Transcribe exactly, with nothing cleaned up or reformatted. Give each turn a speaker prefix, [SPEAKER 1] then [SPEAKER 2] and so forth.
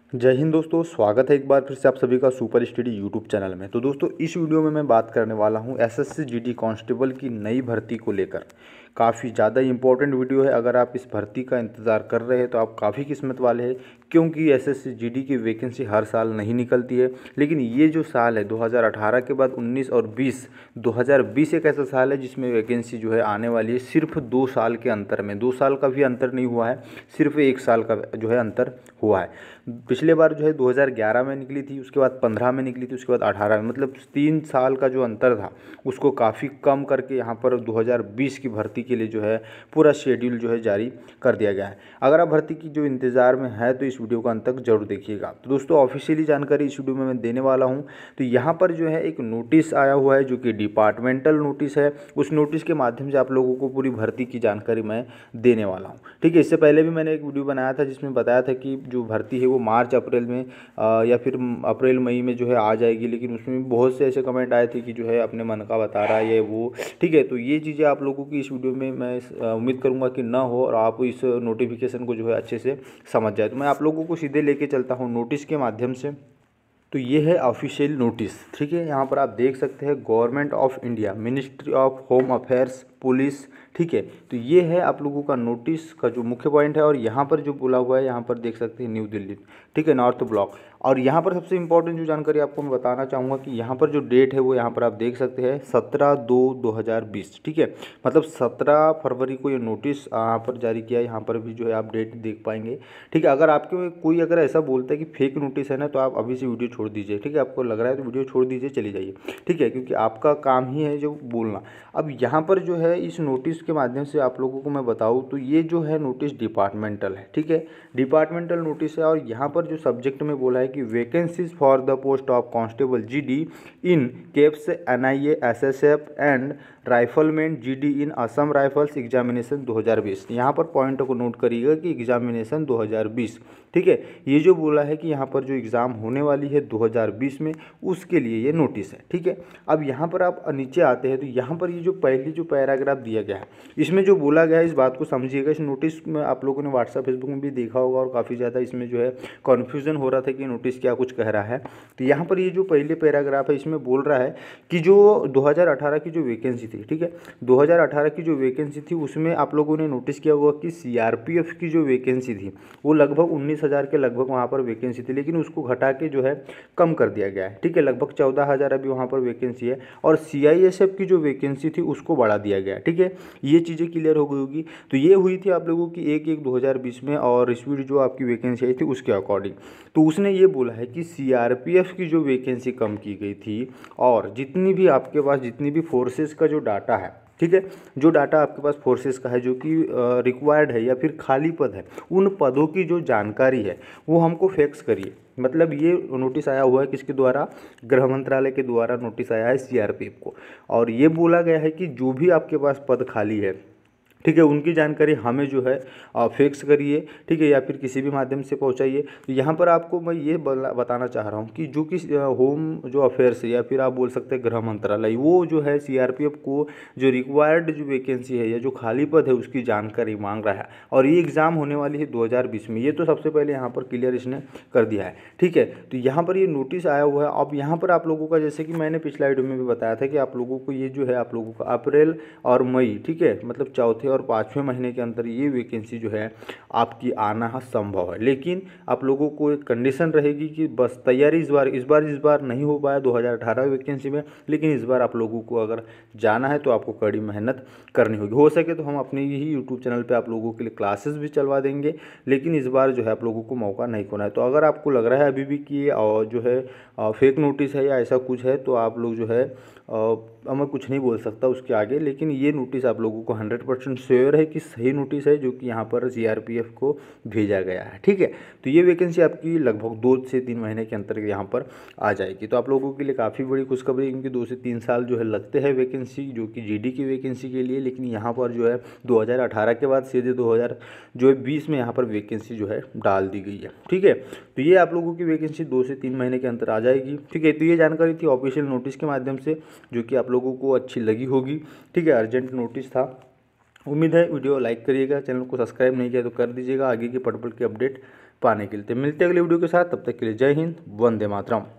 [SPEAKER 1] जय हिंद दोस्तों, स्वागत है एक बार फिर से आप सभी का सुपर स्टडी यूट्यूब चैनल में। तो दोस्तों, इस वीडियो में मैं बात करने वाला हूं एसएससी जीडी कांस्टेबल की नई भर्ती को लेकर। काफ़ी ज़्यादा इंपॉर्टेंट वीडियो है। अगर आप इस भर्ती का इंतज़ार कर रहे हैं तो आप काफ़ी किस्मत वाले हैं, क्योंकि एसएससी जीडी की वैकेंसी हर साल नहीं निकलती है। लेकिन ये जो साल है दो हज़ार अठारह के बाद उन्नीस और बीस, दो हज़ार बीस एक ऐसा साल है जिसमें वैकेंसी जो है आने वाली है सिर्फ दो साल के अंतर में। दो साल का भी अंतर नहीं हुआ है, सिर्फ एक साल का जो है अंतर हुआ है। पिछले बार जो है दो हज़ार ग्यारह में निकली थी, उसके बाद पंद्रह में निकली थी, उसके बाद अठारह में, मतलब तीन साल का जो अंतर था उसको काफ़ी कम करके यहाँ पर दो हज़ार बीस की भर्ती के लिए जो है पूरा शेड्यूल जो है जारी कर दिया गया है। अगर आप भर्ती की जो इंतज़ार में है तो इस वीडियो को अंत तक जरूर देखिएगा। तो दोस्तों, ऑफिशियली जानकारी इस वीडियो में मैं देने वाला हूँ। तो यहाँ पर जो है एक नोटिस आया हुआ है जो कि डिपार्टमेंटल नोटिस है। उस नोटिस के माध्यम से आप लोगों को पूरी भर्ती की जानकारी मैं देने वाला हूँ। ठीक है, इससे पहले भी मैंने एक वीडियो बनाया था जिसमें बताया था कि जो भर्ती है वो मार्च अप्रैल में आ, या फिर अप्रैल मई में जो है आ जाएगी। लेकिन उसमें बहुत से ऐसे कमेंट आए थे कि जो है अपने मन का बता रहा है ये वो। ठीक है, तो ये चीज़ें आप लोगों की इस वीडियो में मैं उम्मीद करूँगा कि ना हो और आप इस नोटिफिकेशन को जो है अच्छे से समझ जाए। तो मैं आप लोगों को सीधे लेके चलता हूँ नोटिस के माध्यम से। तो ये है ऑफिशियल नोटिस। ठीक है, यहाँ पर आप देख सकते हैं government of India, ministry of home affairs, police. ठीक है, तो ये है आप लोगों का नोटिस का जो मुख्य पॉइंट है। और यहाँ पर जो बोला हुआ है, यहाँ पर देख सकते हैं न्यू दिल्ली। ठीक है, नॉर्थ ब्लॉक। और यहाँ पर सबसे इंपॉर्टेंट जो जानकारी आपको मैं बताना चाहूँगा कि यहाँ पर जो डेट है वो यहाँ पर आप देख सकते हैं सत्रह दो दो हज़ार बीस। ठीक है, मतलब सत्रह फरवरी को ये नोटिस यहाँ पर जारी किया है। यहाँ पर भी जो है आप डेट देख पाएंगे। ठीक है, अगर आपके कोई अगर ऐसा बोलता है कि फेक नोटिस है ना, तो आप अभी से वीडियो छोड़ दीजिए। ठीक है, आपको लग रहा है तो वीडियो छोड़ दीजिए, चली जाइए। ठीक है, क्योंकि आपका काम ही है जो बोलना। अब यहाँ पर जो है इस नोटिस के माध्यम से आप लोगों को मैं बताऊँ तो ये जो है नोटिस डिपार्टमेंटल है। ठीक है, डिपार्टमेंटल नोटिस है। और यहाँ पर जो सब्जेक्ट में बोला है कि vacancies for the post of constable GD in CAPFs NIA SSF and rifleman GD in Assam rifles examination दो हज़ार बीस। यहाँ पर पॉइंट को नोट करिएगा कि एग्जामिनेशन दो हज़ार बीस। ठीक है, ये जो बोला है कि यहाँ पर जो एग्ज़ाम होने वाली है दो हज़ार बीस में, उसके लिए ये नोटिस है। ठीक है, अब यहाँ पर आप नीचे आते हैं तो यहाँ पर ये जो पहली जो पैराग्राफ दिया गया है इसमें जो बोला गया है इस बात को समझिएगा। इस नोटिस में आप लोगों ने व्हाट्सएप फेसबुक में भी देखा होगा और काफ़ी ज़्यादा इसमें जो है कन्फ्यूज़न हो रहा था कि नोटिस क्या कुछ कह रहा है। तो यहाँ पर ये जो पहले पैराग्राफ है इसमें बोल रहा है कि जो दो हज़ार अठारह की जो वैकेंसी थी, ठीक है, दो हज़ार अठारह की जो वैकेंसी थी उसमें आप लोगों ने नोटिस किया होगा कि सीआरपीएफ की जो वैकेंसी थी वो लगभग उन्नीस हज़ार के लगभग वहाँ पर वैकेंसी थी, लेकिन उसको घटा के जो है कम कर दिया गया है। ठीक है, लगभग चौदह हज़ार अभी वहाँ पर वैकेंसी है। और सीआईएसएफ की जो वैकेंसी थी उसको बढ़ा दिया गया। ठीक है, ये चीज़ें क्लियर हो गई होगी। तो ये हुई थी आप लोगों की एक एक दो हज़ार बीस में, और स्पीड जो आपकी वैकेंसी आई थी उसके अकॉर्डिंग। तो उसने ये बोला है कि सीआरपीएफ की जो वैकेंसी कम की गई थी, और जितनी भी आपके पास जितनी भी फोर्सेस का जो डाटा है, ठीक है, जो डाटा आपके पास फोर्सेस का है जो कि रिक्वायर्ड है या फिर खाली पद है, उन पदों की जो जानकारी है वो हमको फैक्स करिए। मतलब ये नोटिस आया हुआ है किसके द्वारा? गृह मंत्रालय के द्वारा नोटिस आया है सीआरपीएफ को। और ये बोला गया है कि जो भी आपके पास पद खाली है, ठीक है, उनकी जानकारी हमें जो है फिक्स करिए। ठीक है, या फिर किसी भी माध्यम से पहुंचाइए। तो यहाँ पर आपको मैं ये बताना चाह रहा हूँ कि जो कि होम जो अफेयर्स है या फिर आप बोल सकते हैं गृह मंत्रालय, वो जो है सीआरपीएफ को जो रिक्वायर्ड जो वैकेंसी है या जो खाली पद है उसकी जानकारी मांग रहा है। और ये एग्ज़ाम होने वाली है दो हज़ार बीस में, ये तो सबसे पहले यहाँ पर क्लियर इसने कर दिया है। ठीक है, तो यहाँ पर ये नोटिस आया हुआ है। अब यहाँ पर आप लोगों का, जैसे कि मैंने पिछला वीडियो में भी बताया था कि आप लोगों को ये जो है आप लोगों का अप्रैल और मई, ठीक है, मतलब चौथे और पाँचवें महीने के अंदर ये वैकेंसी जो है आपकी आना संभव है। लेकिन आप लोगों को एक कंडीशन रहेगी कि बस तैयारी इस बार इस बार इस बार नहीं हो पाया दो हज़ार अठारह वैकेंसी में, लेकिन इस बार आप लोगों को अगर जाना है तो आपको कड़ी मेहनत करनी होगी। हो सके तो हम अपने ही यूट्यूब चैनल पे आप लोगों के लिए क्लासेस भी चलवा देंगे, लेकिन इस बार जो है आप लोगों को मौका नहीं खोना है। तो अगर आपको लग रहा है अभी भी कि और जो है फेक नोटिस है या ऐसा कुछ है, तो आप लोग जो है अब मैं कुछ नहीं बोल सकता उसके आगे, लेकिन ये नोटिस आप लोगों को हंड्रेड परसेंट श्योर है कि सही नोटिस है जो कि यहाँ पर सीआरपीएफ को भेजा गया है। ठीक है, तो ये वैकेंसी आपकी लगभग दो से तीन महीने के अंतर यहाँ पर आ जाएगी। तो आप लोगों के लिए काफ़ी बड़ी खुशखबरी है, क्योंकि दो से तीन साल जो है लगते हैं वैकेंसी जो कि जीडी की वैकेंसी के लिए, लेकिन यहाँ पर जो है दो हज़ार अठारह के बाद सीधे दो हज़ार जो है बीस में यहाँ पर वैकेंसी जो है डाल दी गई है। ठीक है, तो ये आप लोगों की वैकेंसी दो से तीन महीने के अंतर आ जाएगी। ठीक है, तो ये जानकारी थी ऑफिशियल नोटिस के माध्यम से जो कि आप लोगों को अच्छी लगी होगी। ठीक है, अर्जेंट नोटिस था। उम्मीद है वीडियो लाइक करिएगा, चैनल को सब्सक्राइब नहीं किया तो कर दीजिएगा आगे की पल पल की अपडेट पाने के लिए। तो मिलते हैं अगले वीडियो के साथ, तब तक के लिए जय हिंद, वंदे मातरम।